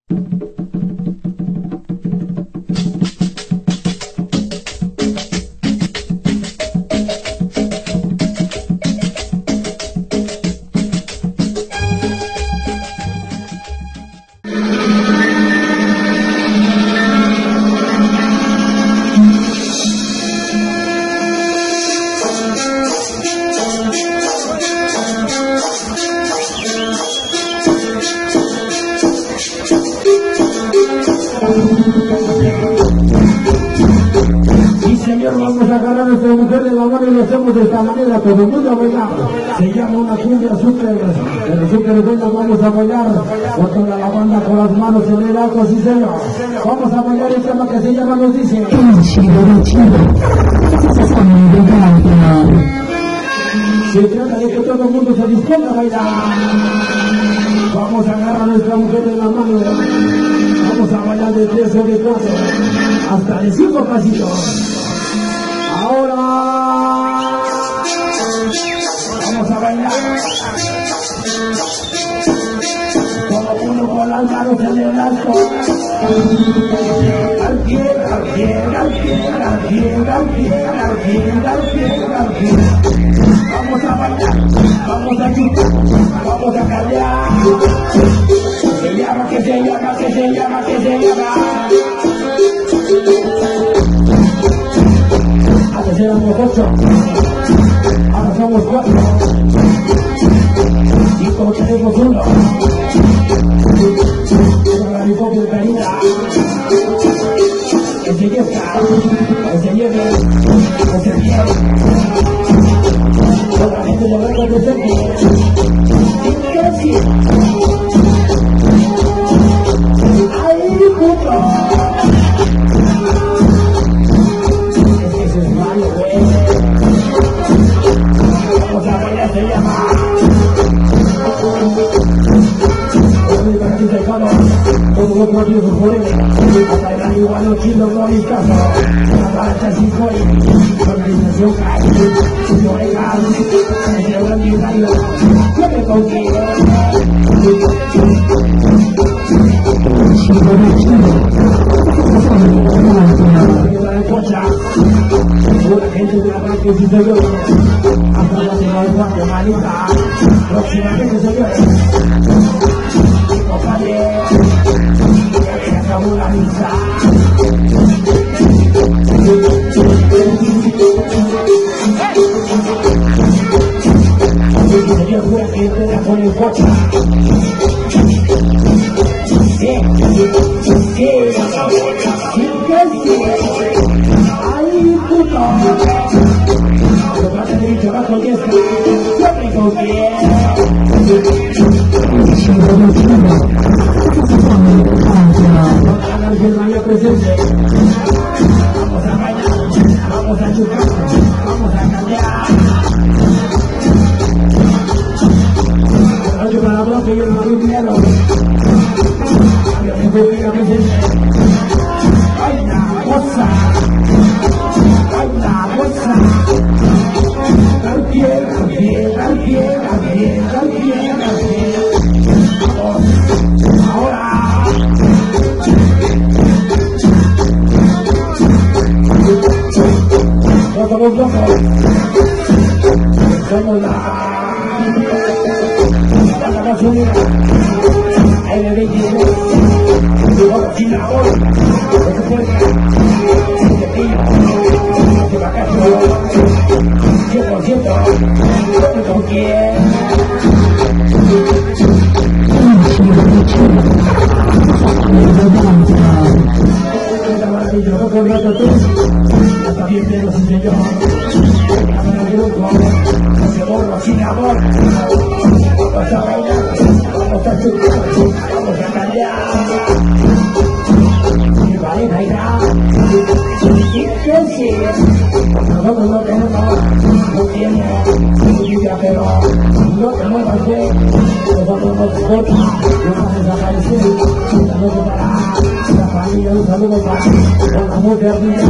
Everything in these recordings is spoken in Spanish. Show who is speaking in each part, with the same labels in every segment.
Speaker 1: Vamos a agarrar a nuestra mujer de la mano y lo hacemos de esta manera, todo el mundo a bailar. Se llama una cumbia súper, el súper bueno, vamos a bailar con toda la banda con las manos en el alto, sí señor. Vamos a bailar el tema que se llama, nos dice. Se trata de que todo el mundo se disponga a bailar. Vamos a agarrar a nuestra mujer de la mano. Vamos a bailar de 3 o de 4 hasta de 5 pasitos. Ahora vamos a bailar. Todo uno con las manos en el alto. Al pie, al pie, al pie, al pie, al pie, al pie, al pie, al pie. Vamos a bailar, vamos a chutar, vamos a callar. Se llama, que se llama, que se llama, que se llama. Antes éramos 8, ahora somos 4, y como tenemos 1, la ricopia de caída, que se lleva, que se lleve, que se lleve, toda la gente de verdad que se lleve, y que sí, ¡ay, puto! Vamos a bailar, se llama. Todos los gloriosos por él, a bailar igual los chinos no hay caso. La marcha sin soy, organización cae, sus orejas, el gran diario, yo me confío. La gente de la parte si se llora, hasta la semana Guatemalita, próximamente señores, compadre, ya se acabó la misa. Señor, fue que te la pone en coche. Sí, ay, puto. Lo que hace dicho bajo el diestro, siempre con pie. Hagan que el baño presente. Vamos a bailar, vamos a chupar, vamos a cambiar. Oye, para la bronca yo no me doy dinero. Hay una cosa, hay una cosa. Al pie, al pie, al pie, al pie, al pie, al pie. Ahora. No somos locos. Somos la gasolina. Ahí le dije. Sin amor, de tu fuerza, de ti, de vacaciones, 100%, ¿con quién? Maravilloso con rato tú, hasta bien pero sin señor, dame el grupo, ese borro sin amor, vamos a bailar, vamos a chupar, vamos a callar. Nosotros no tenemos, no tiene vida, pero no tenemos fe. Nosotros nos corta, nos va a desaparecer. Esta noche para la familia, un saludo para la mujer mía.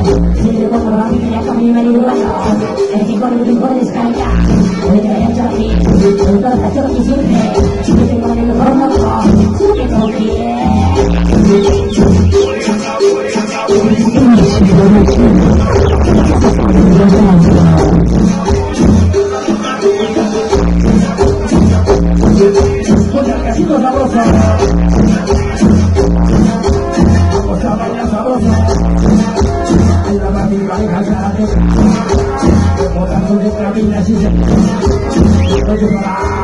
Speaker 1: Sigue con la familia, camina y rueda. El chico de descarga, voy a echar aquí. para cachar que siente, que tengo la mejor moto, que no quiere. Con el casito sabroso, vamos a bailar sabroso. En la barriga de casate, botando de cabina si se no llorará.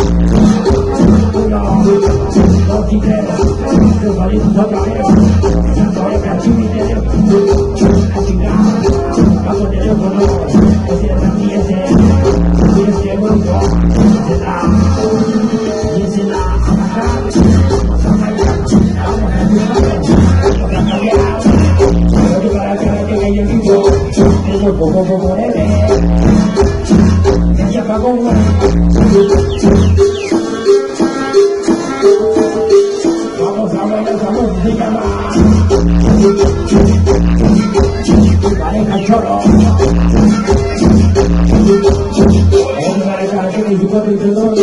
Speaker 1: Uno, dos y tres, los balitos otra vez. Santo de cachumite, a chingar, paso de teléfono, ese es la ese grupo, ese la a bajar, vamos a bailar, vamos a disfrutar, vamos a cambiar, pero para que hay en vivo, el poco breve, que se apagó, vamos a bailar, vamos a llama, pareja choro, es pareja que 24 y 32,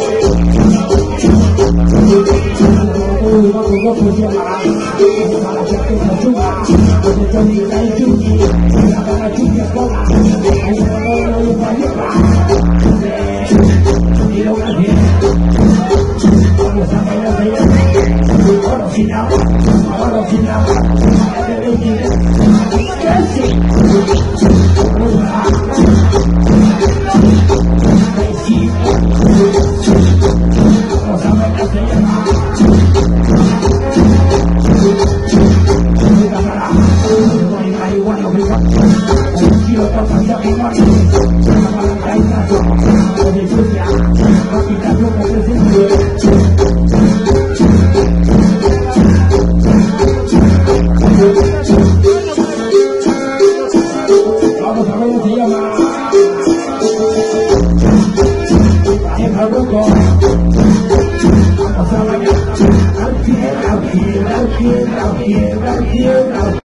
Speaker 1: vamos a ver cómo se llama. Pareja loco. Vamos a bailar al pie, al pie, al pie, al pie, al pie, al pie.